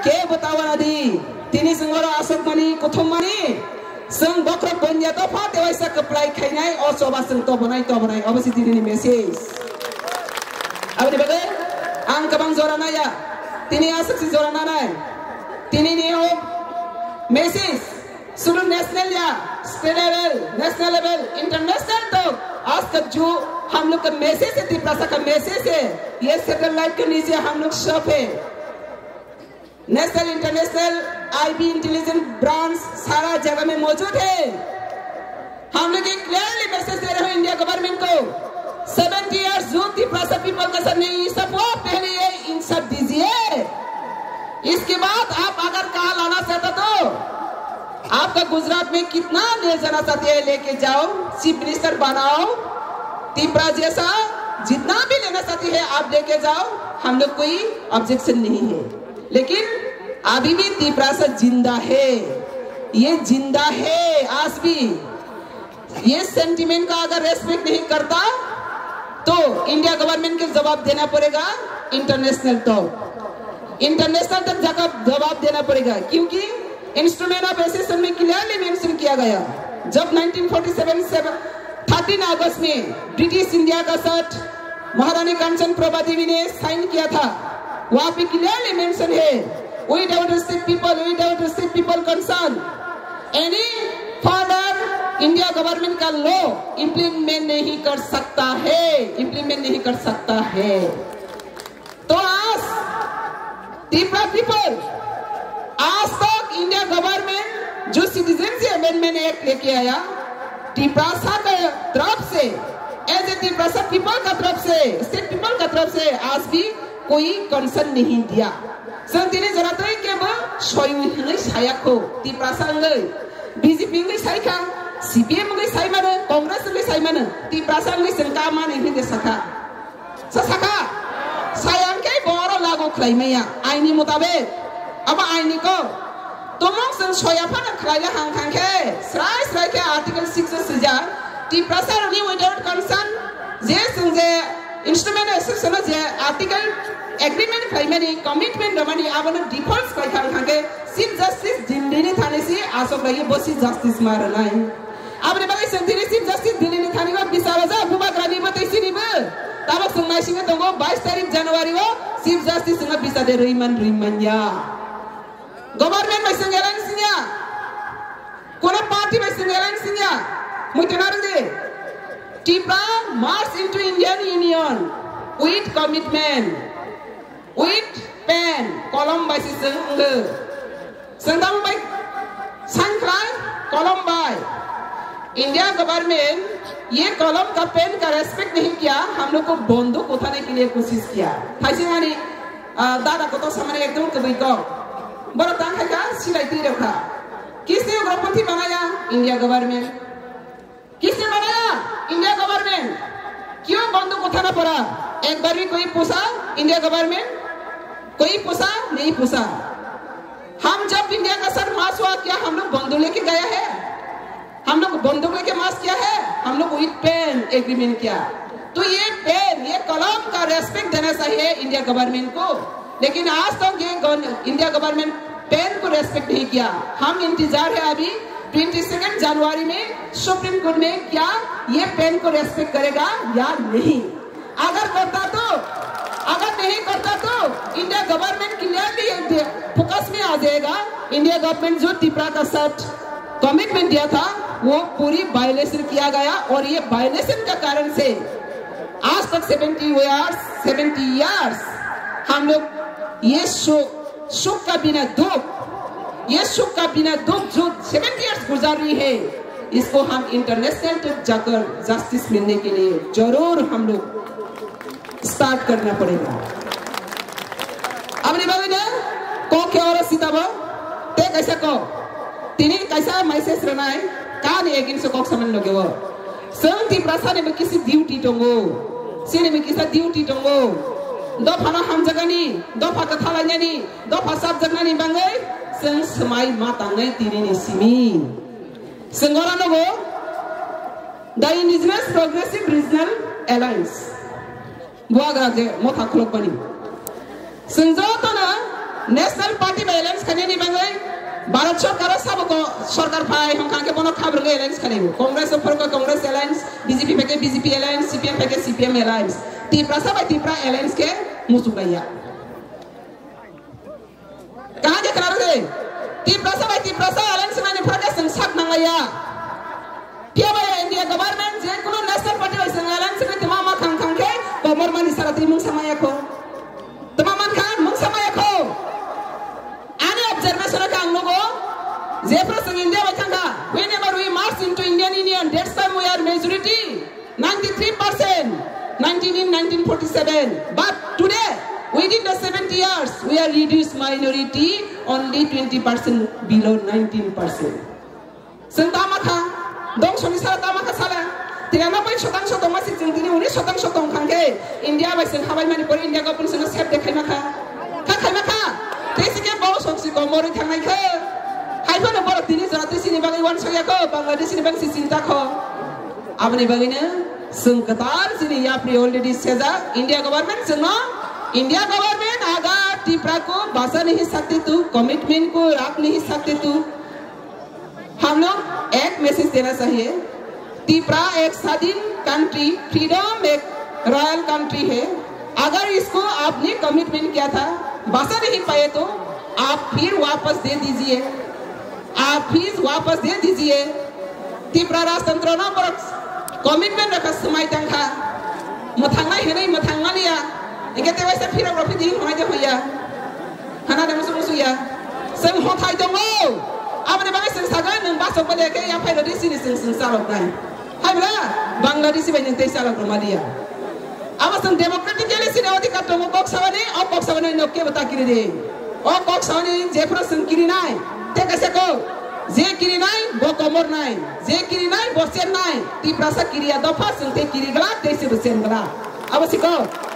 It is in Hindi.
के बतावा दी तिनी संगरो आसक मनी कुथुम मनी संग बक्र बन्या तो फाते वैसा कपलाई खाइनाय और सोबा संग तो बनाई अवश्य तिनी मेसेज अब नि बगे आं कबां जोराना या तिनी आसक से जोराना नाय तिनी नि हो मेसेज सुरु नेशनल या state level national level international तो आज तक जो हम लोग का मैसेज है त्रिप्रासा का मैसेज है ये सैटेलाइट के नीचे हम लोग सब है national international IB intelligence branch सारा जगह में मौजूद है हम लोग एक क्लियरली मैसेज दे रहे हैं इंडिया गवर्नमेंट को 70 इयर्स जो त्रिप्रासा पीपल का सर नहीं सब वो पहले ये इन सब दीजिए इसके बाद आप अगर कहा लाना चाहता तो आपका गुजरात में कितना ले जाना चाहते हैं लेके जाओ चीफ मिनिस्टर बनाओ त्रिपुरा जैसा जितना भी लेना चाहते हैं आप लेके जाओ हम लोग कोई ऑब्जेक्शन नहीं है लेकिन अभी भी त्रिपुरा जिंदा है ये जिंदा है आज भी ये सेंटिमेंट का अगर रेस्पेक्ट नहीं करता तो इंडिया गवर्नमेंट को जवाब देना पड़ेगा इंटरनेशनल तक जाकर जवाब देना पड़ेगा क्योंकि इंस्ट्रूमेंट ऑफ एसेसन में क्लियरली मेंशन किया गया जब 1947 13 अगस्त में ब्रिटिश इंडिया का साथ महारानी कंचन प्रभा देवी ने साइन किया था वहां पे क्लियरली मेंशन है without restrict people concern any further India government का लॉ इंप्लीमेंट नहीं कर सकता है तो आज त्रिपुरा पीपल आज तक इंडिया गवर्नमेंट जो सिटीजनशिप अमेंडमेंट एक्ट लेके आया त्रिपुरा का तरफ से एज ए त्रिपुरा पीपल का तरफ से स्टेट पीपल का तरफ से आज भी कोई कंसर्न नहीं दिया संतिने जरा तो के वो सोयु हिंगै सायाखौ त्रिपुरा बीजेपी हिंगै सायखा सीपीएम हिंगै साय माने कांग्रेस हिंगै साय माने त्रिपुरा हिंगै संका माने हिंगै सखा सायांके बरो लागो खलाइमैया आइनि मुताबिक अब आइनि को तमंग जों सयाफान खलाइले हांखांखे स्राय के आर्टिकल 6 सिजा त्रिपुरा नि विदाउट कंसर्न जे जों जे इंस्ट्रूमेंट एसेसन जे आर्टिकल एग्रीमेंट खाइमानि कमिटमेंट दमानि आबन डिफॉल्ट खाइखांखे चीफ जस्टिस दिल्लीनि थानेसि आसक लागि बसि जस्टिस मारनाय आबने बागै सेंथिनि चीफ जस्टिस दिल्लीनि थानिबा बिसाबाजा बुबाग्रानिबो तैसिनिबो ताबो सोंनायसिङे दङ 22 तारिख जनवरी वो चीफ जस्टिस जों बिसादे रैमानया गवर्नमेंट में संगेलान सिंया कोना पार्टी में संगेलान सिंया मुइतनार दे Tripura march into Indian union with commitment with pen kolom by संगम by संख्राय kolom by इंडिया गवर्नमेंट ये कॉलम का पेन का रेस्पेक्ट नहीं किया हम लोग को बंदूक उठाने के लिए कोशिश किया थाइसिंगानी दादा को तो सामने एकदम कभी को बड़ा तांग है क्या सिलाई रखा किसने उग्रपंथी बनाया इंडिया गवर्नमेंट किसने बनाया इंडिया गवर्नमेंट क्यों बंदूक उठाना पड़ा एक बार भी कोई पूछा इंडिया गवर्नमेंट कोई पूछा नहीं पूछा हम जब इंडिया का सर मार्च हुआ क्या हम लोग बंदूक लेके गया है हम लोग बंदूक लेके मार्च किया है हम लोग विद पेन एग्रीमेंट किया तो ये पेन ये कलम का रेस्पेक्ट देना चाहिए इंडिया गवर्नमेंट को लेकिन आज तक ये इंडिया गवर्नमेंट पेन को रेस्पेक्ट नहीं किया हम इंतजार है अभी 22 जनवरी में सुप्रीम कोर्ट में क्या ये पेन को रेस्पेक्ट करेगा या नहीं अगर नहीं करता तो इंडिया गवर्नमेंट क्लियरली फोकस में आ जाएगा इंडिया गवर्नमेंट जो त्रिपुरा का साथ कमिटमेंट दिया था वो पूरी वायलेशन किया गया और ये वायलेशन का कारण से आज तक 70 इयर्स हम लोग ये सुख का बिना दुख जो 70 इयर्स गुजार रही है इसको हम इंटरनेशनल तक जाकर जस्टिस मिलने के लिए जरूर हम लोग स्टार्ट करना पड़ेगा अब नहीं बाबू ने को क्या और सीता बो ते कैसा को तीन कैसा मैसेज रहना है कहाँ नहीं एगिन से कौन समझ लोगे वो संगति प्रसाद में किसी ड्यूटी टोंगो सीने में किसी ड्यूटी टोंगो दो फाना हम जगह नहीं दो फाका थाला नहीं दो फासाब जगह नहीं बंगे संग समाई माता नहीं तीन नहीं सिमी संगोरा लोगो the indigenous progressive regional alliance बुआ गाजे मोथा खुलोक बनी संजो तो ना नेशनल पार्टी में एलायंस खाने नहीं बंगाई भारत सरकार सब को सरकार भाई हम कहाँ के बनो खबर के एलायंस खाने वो कांग्रेस ऊपर को कांग्रेस एलायंस बीजेपी पे के बीजेपी एलायंस सीपीएम पे के सीपीएम एलायंस तीपरा सब तीपरा एलायंस के मुसुक गया कहाँ के करार गए तीपरा सब एलायंस में ने फरक संसार नंगाया क्या भाई इंडिया गवर्नमेंट जे कोनो नेशनल पार्टी वैसे एलायंस में तमाम खां खां के कमर मानी सारा ती मुंग समय को तमाम खान मुंग समय को आने observation का हम लोगों जेफ्रा संग इंडिया बैठा whenever we march into Indian Union that's time we are majority 93% 19 in 1947 but today within the 70 years we are reduced minority only 20% below 19% sentama kha dong soni sara tama kha sala 93% dong masih jengtini 19% dong khangke India bai seng habai mani por India ko pun seng sep dekhai ma kha tesike bawo soksi ko mori thangai kha haifa no bor dini jara tesini bagai wan soya ko bangladesh ni bang si cinta ko abni bagina seng katar sini ya pri already seza India government seng no India government अगर त्रिपुरा को बचा नहीं सकते तो कमिटमेंट को रख नहीं सकते तो हम लोग एक मैसेज देना चाहिए त्रिपुरा एक स्वाधीन कंट्री फ्रीडम एक रॉयल कंट्री है अगर इसको आपने कमिटमेंट किया था बचा नहीं पाए तो आप फिर वापस दे दीजिए त्रिपुरा राजतंत्र ना पर कमिटमेंट रखा समय तंखा मथांगा है नहीं मथांगा लिया इनके तेरे से फिर अगर फिर होना जो होया खाना दे मुसु या संग होताई दंगो अब ने बागे संसागा नंग बासो को लेके या फाइल दी सिनी संसार होता है हाय बला बांग्लादेश में नंग तेसा लग रमालिया अब संग डेमोक्रेटिकली सिने अधिकार दंगो बॉक्स सावने नोके बता किरे दे ओ बॉक्स सावने जेफ्रो संग किरी नाय ते कैसे को जे किरी नाय बो कमर नाय जे किरी नाय बो सेन नाय ती प्रासा किरिया दफा संग ते किरी गला ते से बसेन गला अब सिको